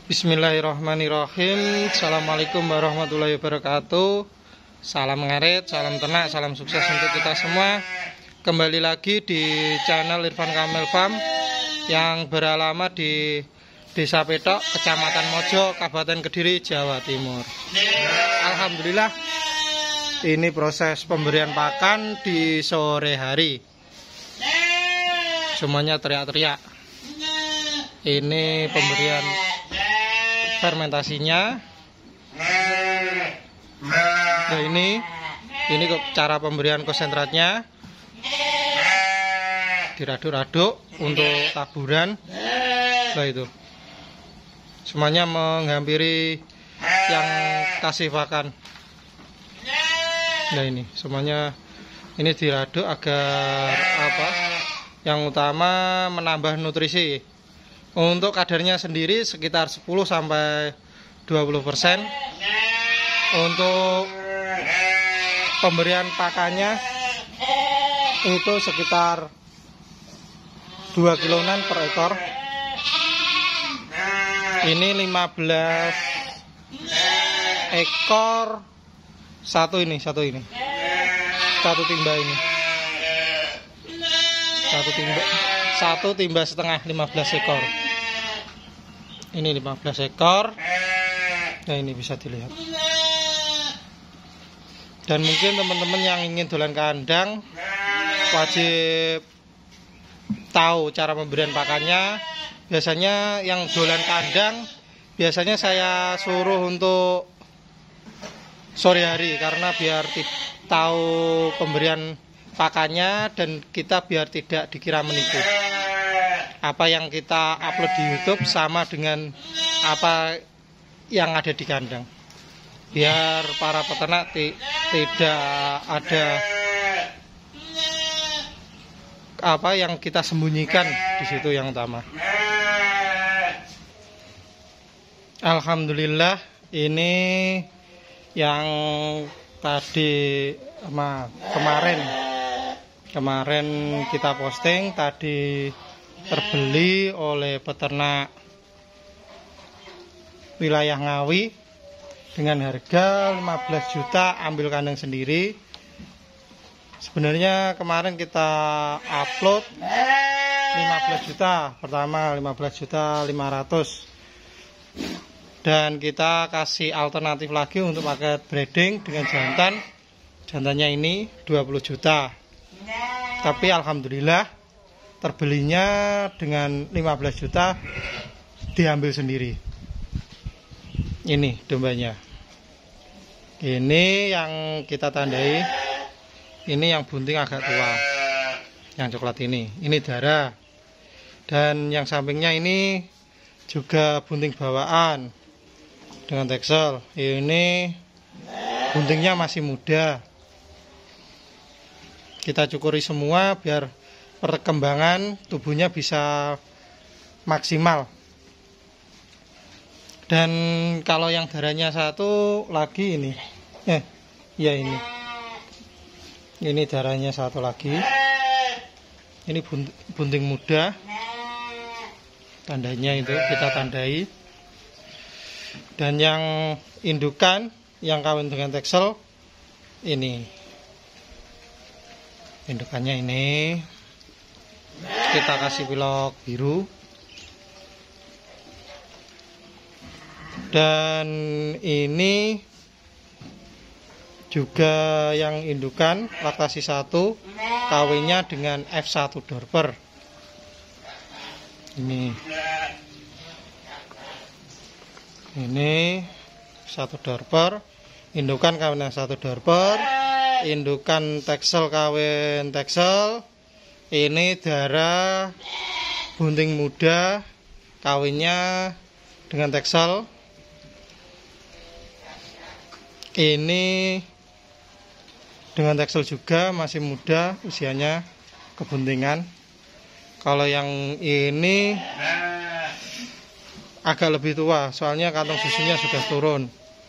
Bismillahirrahmanirrahim. Assalamualaikum warahmatullahi wabarakatuh. Salam ngarit, salam ternak, salam sukses untuk kita semua. Kembali lagi di channel Irfan Kamil Farm yang beralamat di Desa Petok, Kecamatan Mojo, Kabupaten Kediri, Jawa Timur. Alhamdulillah, ini proses pemberian pakan di sore hari. Semuanya teriak-teriak. Ini pemberian fermentasinya. Nah, ini cara pemberian konsentratnya. Diraduk-raduk untuk taburan. Nah, itu semuanya menghampiri yang kasih pakan. Nah, ini semuanya ini diraduk agar yang utama menambah nutrisi. Untuk kadarnya sendiri sekitar 10-20%. Untuk pemberian pakannya itu sekitar 2 kiloan per ekor. Ini 15 ekor satu timba ini. Satu timba setengah 15 ekor. Ini 15 ekor. Nah, ini bisa dilihat. Dan mungkin teman-teman yang ingin dolan kandang wajib tahu cara pemberian pakannya. Biasanya yang dolan kandang biasanya saya suruh untuk sore hari karena biar tahu pemberian pakannya dan kita biar tidak dikira menipu. Apa yang kita upload di YouTube sama dengan apa yang ada di kandang. Biar para peternak tidak ada apa yang kita sembunyikan di situ yang utama. Alhamdulillah, ini yang tadi kemarin kita posting tadi terbeli oleh peternak wilayah Ngawi dengan harga 15 juta ambil kandang sendiri. Sebenarnya kemarin kita upload 15 juta, pertama 15.500.000. Dan kita kasih alternatif lagi untuk paket breeding dengan jantan. Jantannya ini 20 juta. Tapi alhamdulillah terbelinya dengan 15 juta diambil sendiri. Ini dombanya. Ini yang kita tandai. Ini yang bunting agak tua. Yang coklat ini. Ini darah. Dan yang sampingnya ini juga bunting bawaan dengan teksel. Ini buntingnya masih muda. Kita cukuri semua biar perkembangan tubuhnya bisa maksimal. Dan kalau yang darahnya satu lagi ini. Ini darahnya satu lagi. Ini bunting muda. Tandanya itu kita tandai. Dan yang indukan yang kawin dengan teksel ini. Indukannya ini. Kita kasih pilok biru. Dan ini juga yang indukan laktasi 1 kawinnya dengan F1 Dorper. Ini 1 Dorper, indukan kawin 1 Dorper, indukan teksel kawin teksel. Ini darah bunting muda kawinnya dengan teksel. Ini dengan teksel juga masih muda usianya kebuntingan. Kalau yang ini agak lebih tua soalnya kantong susunya sudah turun.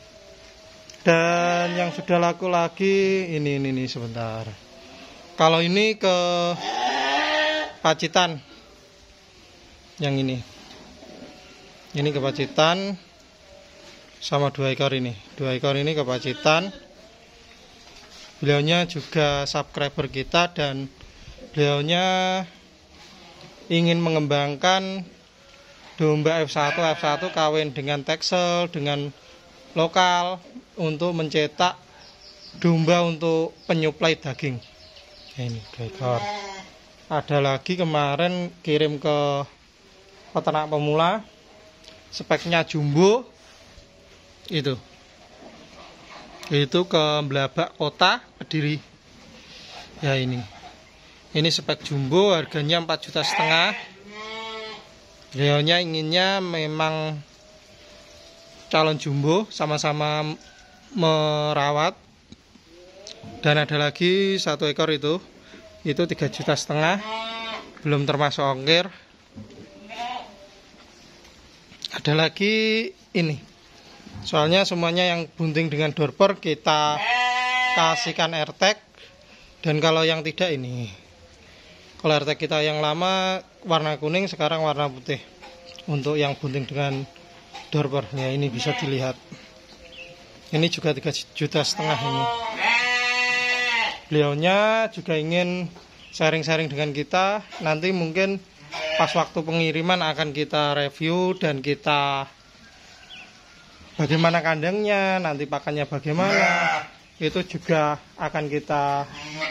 Dan yang sudah laku lagi ini sebentar. Kalau ini ke Pacitan yang ini. Ini kepacitan sama 2 ekor ini. 2 ekor ini kepacitan. Beliaunya juga subscriber kita dan beliaunya ingin mengembangkan domba F1 kawin dengan Texel, dengan lokal untuk mencetak domba untuk penyuplai daging. Ini 2 ekor. Ada lagi kemarin kirim ke peternak pemula, speknya jumbo, itu ke Blabak Kota Kediri. Ya ini spek jumbo, harganya 4,5 juta. Beliaunya inginnya memang calon jumbo, sama-sama merawat. Dan ada lagi 1 ekor itu 3,5 juta, belum termasuk ongkir. Ada lagi ini, soalnya semuanya yang bunting dengan dorper kita kasihkan AirTag. Dan kalau yang tidak ini, kalau AirTag kita yang lama warna kuning, sekarang warna putih. Untuk yang bunting dengan dorper, ya ini bisa dilihat. Ini juga 3,5 juta ini. Beliaunya juga ingin sharing-sharing dengan kita. Nanti mungkin pas waktu pengiriman akan kita review dan kita bagaimana kandangnya, nanti pakannya bagaimana, itu juga akan kita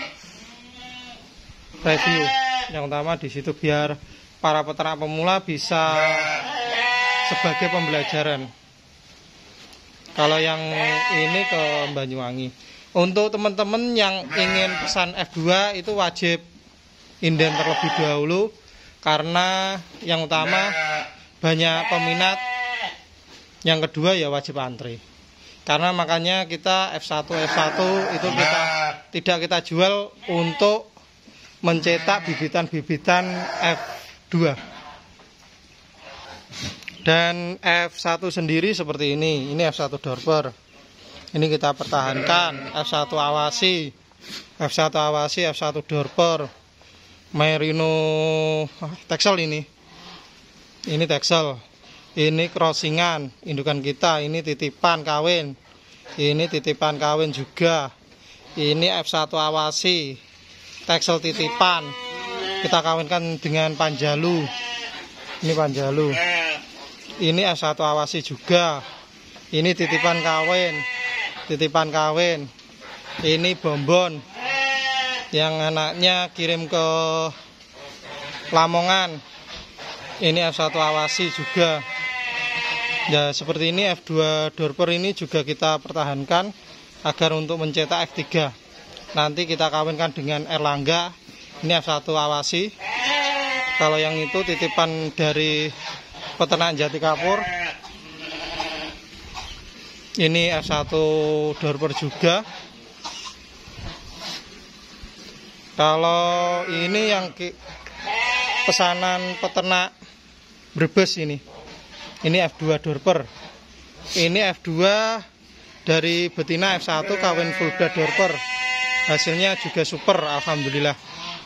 review. Yang utama di situ biar para peternak pemula bisa sebagai pembelajaran. Kalau yang ini ke Banyuwangi. Untuk teman-teman yang ingin pesan F2 itu wajib inden terlebih dahulu, karena yang utama banyak peminat. Yang kedua ya wajib antri. Karena makanya kita F1 itu tidak kita jual untuk mencetak bibitan-bibitan F2. Dan F1 sendiri seperti ini F1 dorper. Ini kita pertahankan, F1 awasi, F1 dorper, Merino Texel ini Texel, ini crossingan, indukan kita, ini titipan kawin, juga, ini F1 awasi, Texel titipan, kita kawinkan dengan Panjalu, ini Panjalu, ini F1 awasi juga, ini titipan kawin, ini Bombon yang anaknya kirim ke Lamongan, ini F1 awasi juga. Ya seperti ini F2 dorper ini juga kita pertahankan agar untuk mencetak F3. Nanti kita kawinkan dengan Erlangga, ini F1 awasi. Kalau yang itu titipan dari peternak Jati Kapur. Ini F1 dorper juga. Kalau ini yang pesanan peternak Brebes ini F2 dorper. Ini F2 dari betina F1 kawin full blood dorper. Hasilnya juga super, alhamdulillah.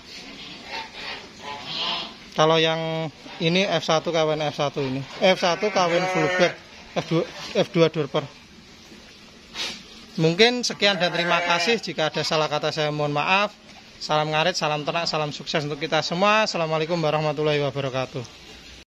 Kalau yang ini F1 kawin F1 ini. F1 kawin full blood F2 dorper. Mungkin sekian dan terima kasih. Jika ada salah kata saya mohon maaf. Salam ngarit, salam ternak, salam sukses untuk kita semua. Assalamualaikum warahmatullahi wabarakatuh.